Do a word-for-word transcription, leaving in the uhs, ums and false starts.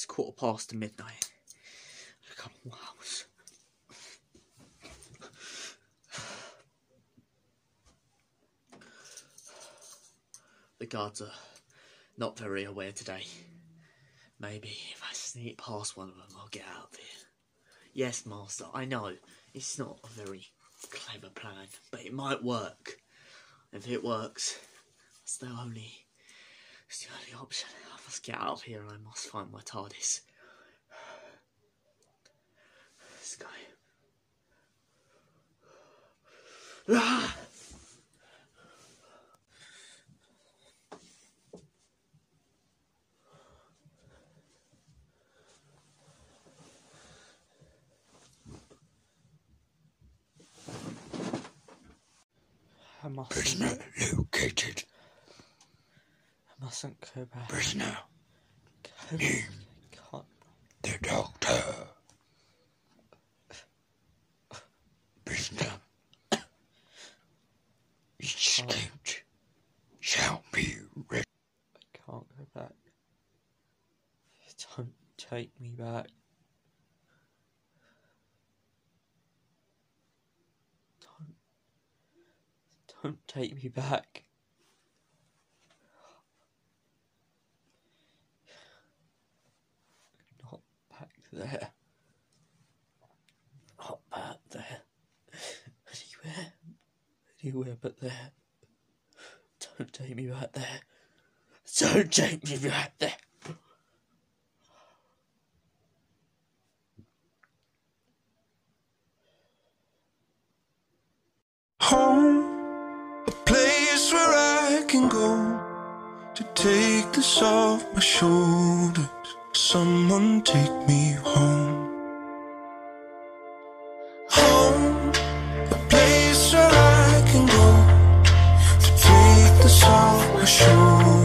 It's quarter past midnight. A couple more hours. The guards are not very aware today. Maybe if I sneak past one of them, I'll get out of here. Yes, Master, I know. It's not a very clever plan, but it might work. If it works, that's the only, that's the only option. I must get out of here and I must find my TARDIS. This guy. Ah! I mustn't. Prisoner located. I mustn't go back. Prisoner. Go. Name. Can't. The doctor. Prisoner. Escaped. Shall be ready. I can't go back. Don't take me back. Don't. Don't take me back. Not back there. Not back there. Anywhere. Anywhere but there. Don't take me back there. Don't take me back there. Home, a place where I can go to take this off my shoulders. Someone take me home. Home, a place where I can go to take this off my shoulders.